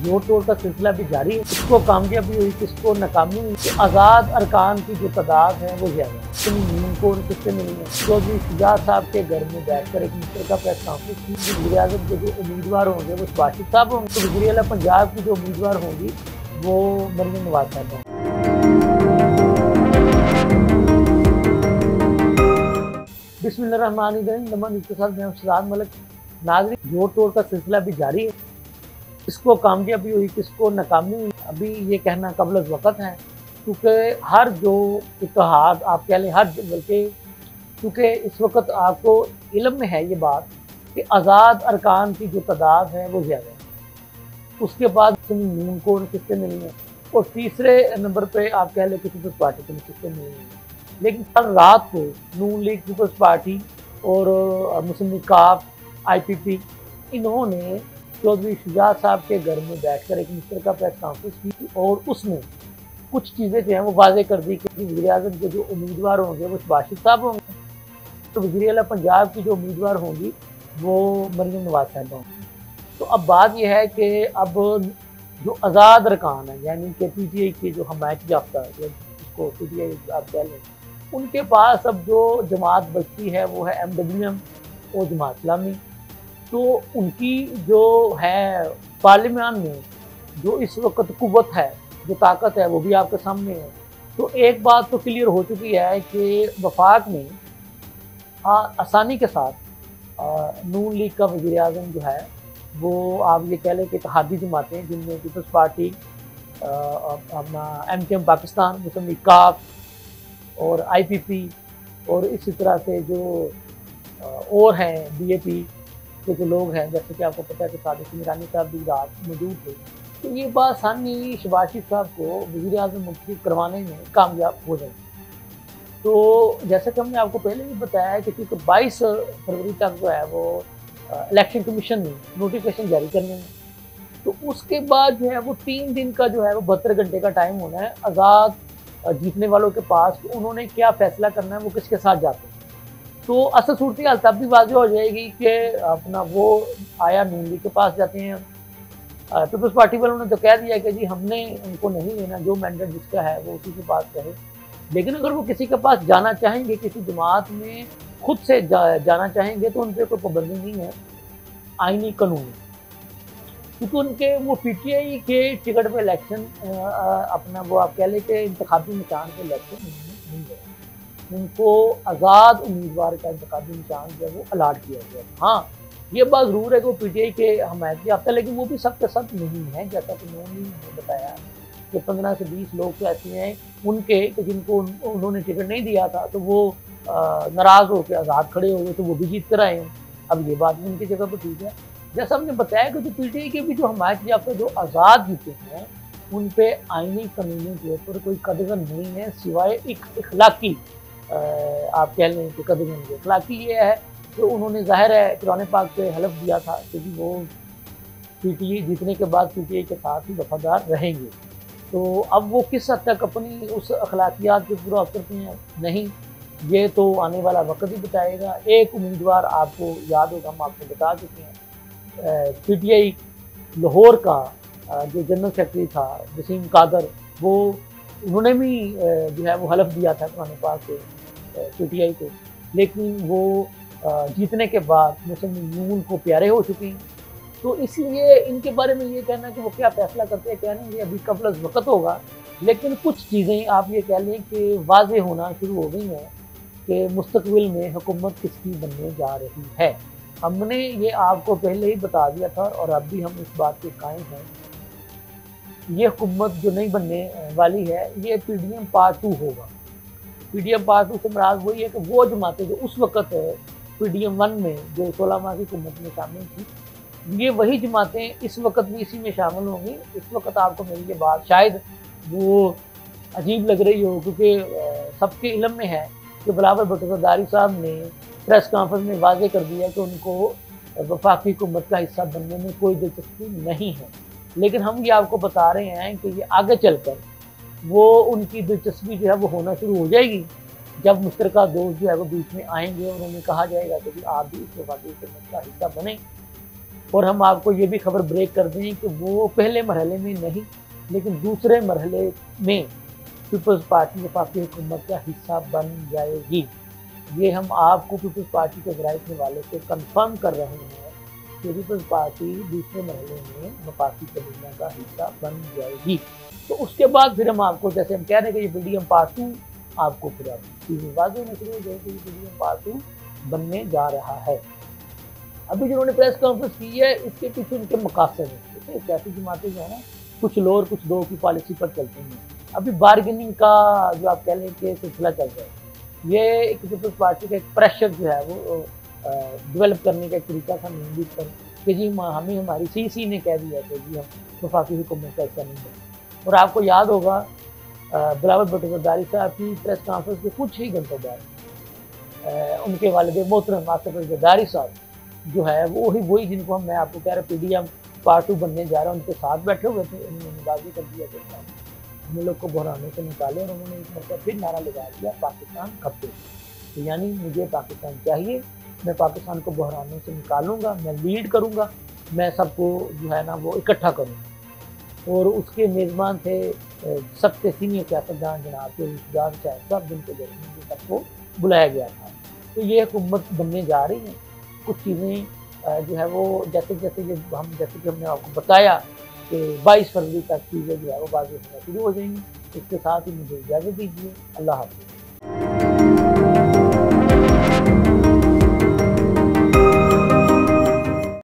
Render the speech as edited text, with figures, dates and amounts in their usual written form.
जोड़ तोड़ का सिलसिला भी जारी है। किसको कामयाबी हुई, किसको नाकामी हुई। तो आज़ाद अरकान की जो तादाद है वो ज़्यादा है। नींद को किससे मिली है? चौधरी शुजात साहब के घर में बैठकर एक मिनिस्टर का प्रेस कॉन्फ्रेंस की। वज़ीर आज़म के जो उम्मीदवार होंगे वो बाशिद साहब होंगे। तो वज़ीर आला पंजाब की जो उम्मीदवार होंगी वो मरियम नवाज साहब होंगी। बिस्मिल्लाहिर्रहमानिर्रहीम। नमन इसके साथ मैं शहजाद मलिक। नाज़रीन, जोड़ तोड़ का सिलसिला भी जारी है। किसको कामयाबी हुई, किसको नाकामी हुई, अभी ये कहना कबल वक़्त है, क्योंकि हर जो इत्तेहाद आप कह लें, हर बल्कि क्योंकि इस वक्त आपको इल्म में है ये बात कि आज़ाद अरकान की जो तादाद है वो ज़्यादा है। उसके बाद नून को किससे मिली है और तीसरे नंबर पे आप कह लें कि पीपल्स पार्टी को किससे मिली है। लेकिन कल रात को नून लीग, पीपल्स पार्टी और मुस्लिम लीग काफ, IPP, इन्होंने चौधरी शुजात साहब के घर में बैठकर एक मिनिस्टर का प्रेस कॉन्फ्रेंस की और उसमें कुछ चीज़ें जो हैं वो वाजे कर दी कि वज़ीर आज़म के जो उम्मीदवार होंगे वो बाशिद साहब होंगे। तो वज़ीर आला पंजाब की जो उम्मीदवार होंगी वो मरियम नवाज साहब होंगी। तो अब बात यह है कि अब जो आज़ाद अरकान है, यानी कि PTI के जो हमायत याफ्ता है, जिसको PTI आप कह लें, उनके पास अब जो जमात बचती है वो है MWM और जमात इस्लामी। तो उनकी जो है पार्लियामान में जो इस वक्त कुव्वत है, जो ताकत है, वो भी आपके सामने है। तो एक बात तो क्लियर हो चुकी है कि वफाक में आसानी के साथ नून लीग का वज़ीर आज़म जो है वो आप ये कह लें कि इत्तेहादी जमातें, जिनमें पीपल्स पार्टी, अपना MKM पाकिस्तान, मुस्लिम लीग काफ और IPP और इसी तरह से जो और हैं BAP के जो लोग हैं, जैसे कि आपको पता है कि सादिक मीरानी साहब भी रात मौजूद थे। तो ये बात आसानी शहबाज शरीफ साहब को वज़ीर आज़म मुंतखब करवाने में कामयाब हो जाएगी। तो जैसे कि हमने आपको पहले भी बताया है कि क्योंकि 22 फरवरी तक जो है वो इलेक्शन कमीशन ने नोटिफिकेशन जारी करने में, तो उसके बाद जो है वो 3 दिन का जो है वो 72 घंटे का टाइम होना है आज़ाद जीतने वालों के पास कि उन्होंने क्या फैसला करना है, वो किसके साथ जाते हैं। तो असल सूरत हाल तब भी वाज़ेह हो जाएगी कि अपना वो आया नून लीग के पास जाते हैं। पीपल्स पार्टी वालों ने तो कह दिया कि जी हमने उनको नहीं लेना, जो मैंडेट जिसका है वो उसी के पास रहे। लेकिन अगर वो किसी के पास जाना चाहेंगे, किसी जमात में खुद से जाना चाहेंगे, तो उन पर कोई पाबंदी नहीं है आईनी कानून, क्योंकि उनके वो PTI के टिकट पे इलेक्शन अपना वो आप कह लें कि इंतखाबी निशान पे इलेक्शन नहीं गया। उनको आज़ाद उम्मीदवार का इंतखाबी निशान जो है वो अलाट किया गया। हाँ, ये बात ज़रूर है कि वो PTI के हमायत याफ्ता, लेकिन वो भी सब के सब नहीं है। जैसा कि उन्होंने बताया कि 15 से 20 लोग तो ऐसे हैं उनके कि जिनको उन्होंने टिकट नहीं दिया था, तो वो नाराज़ होकर आज़ाद खड़े हो गए, तो वो भी जीत कर आए हैं। अब ये बात भी उनकी जगह पर ठीक है। जैसा हमने बताया कि जो PTI के भी जो हमायत याफ्ता जो आज़ाद जीते हैं, उन पर आईनी कानूनों के ऊपर कोई कदगन नहीं है, सिवाय एक इखलाकी आप कह लें कि कदगन के। इखलाकी ये है कि उन्होंने ज़ाहिर है कुरान पाक पे हलफ दिया था क्योंकि वो PTI जीतने के बाद PTI के साथ ही वफादार रहेंगे। तो अब वो किस हद तक अपनी उस अखलाकियात को पूरा करते हैं, नहीं, ये तो आने वाला वक्त ही बताएगा। एक उम्मीदवार आपको याद होगा, हम आपको बता चुके हैं, PTI लाहौर का जो जनरल सेक्रेटरी था वसीम कादर, वो उन्होंने भी जो है वो हलफ दिया था कुरान पाक से PTI को, लेकिन वो जीतने के बाद मुस्लिम नून को प्यारे हो चुके हैं। तो इसलिए इनके बारे में ये कहना कि वो क्या फैसला करते हैं क्या नहीं, ये अभी कबल वक़्त होगा। लेकिन कुछ चीज़ें आप ये कह लें कि वाज़ेह होना शुरू हो गई हैं कि मुस्तक़बिल में हुकूमत किसकी बनने जा रही है। हमने ये आपको पहले ही बता दिया था और अब भी हम इस बात पे कायम हैं। ये हुकूमत जो नहीं बनने वाली है, ये PDM Part 2 होगा। PDM Part 2 से मुराद वही है कि वो जमातें जो उस वक़्त PDM 1 में जो 16 माह की हुकूमत में शामिल थी, ये वही जमातें इस वक्त भी इसी में शामिल होंगी। इस वक्त आपको मेरी ये बात शायद वो अजीब लग रही हो, क्योंकि सबके इल्म में है कि बिलावल भुट्टो ज़रदारी साहब ने प्रेस कॉन्फ्रेंस में वाज़ेह कर दिया कि उनको वफाकी हुकूमत का हिस्सा बनने में कोई दिलचस्पी नहीं है। लेकिन हम ये आपको बता रहे हैं कि ये आगे चलकर वो उनकी दिलचस्पी जो है वो होना शुरू हो जाएगी, जब मुश्तरका दोस्त जो है वो बीच में आएंगे और उन्हें कहा जाएगा कि आप भी इस वफाकी हुकूमत का हिस्सा बने। और हम आपको ये भी खबर ब्रेक कर दें कि वो पहले मरहले में नहीं, लेकिन दूसरे मरहले में पीपल्स पार्टी वफाकी हुकूमत का हिस्सा बन जाएगी। ये हम आपको पीपल्स पार्टी के ज़राए के हवाले से कंफर्म कर रहे हैं कि पीपल्स पार्टी दूसरे मरहले में वफाकी काबीना का हिस्सा बन जाएगी। तो उसके बाद फिर हम आपको, जैसे हम कह रहे हैं कि ये BDM पार्ट 2, आपको फिर आप चीज़ें वाज़ेह होना शुरू हो जाएगी। BDM पार्ट 2 बनने जा रहा है। अभी जिन्होंने प्रेस कॉन्फ्रेंस की है, इसके पीछे उनके मकासद हैं। सियासी जमातें जो है ना, कुछ लोअर कुछ दो की पॉलिसी पर चलती हैं। अभी बार्गेनिंग का जो आप कह लें कि सिलसिला चल रहा है, ये एक पीपल्स पार्टी का एक प्रेशर जो है वो डेवलप करने का एक तरीका था नींद पर कि जी हमें हमारी CC ने कह दिया कि जी हम वफाकी हुकूमत का हिस्सा नहीं है। और आपको याद होगा बिलावल भुट्टो ज़रदारी साहब की प्रेस कॉन्फ्रेंस के कुछ ही घंटों बाद उनके वालिद मोहतरम आसिफ ज़रदारी साहब जो है वो वही जिनको मैं आपको कह रहा PDM पार्ट 2 बनने जा रहा है, उनके साथ बैठे हुए थे। उन्होंने वाज़ेह कर दिया कि हम लोग को बहराने से निकाले, और उन्होंने एक मतलब फिर नारा लगा दिया, पाकिस्तान कब तक। तो यानी मुझे पाकिस्तान चाहिए, मैं पाकिस्तान को बहराने से निकालूंगा, मैं लीड करूंगा, मैं सबको जो है ना वो इकट्ठा करूँगा। और उसके मेज़बान थे सबसे सीनियर सियासतदान जनाब के साहब, जिनके जरिए सबको बुलाया गया था। तो ये हुकूमत बनने जा रही है। कुछ चीज़ें जो है वो जैसे कि हमने आपको बताया कि 22 फरवरी तक चीज़ें जो है वो वाज़ेह होना शुरू हो जाएंगी। इसके साथ ही मुझे इजाज़त दीजिए। अल्लाह हाफ़िज़।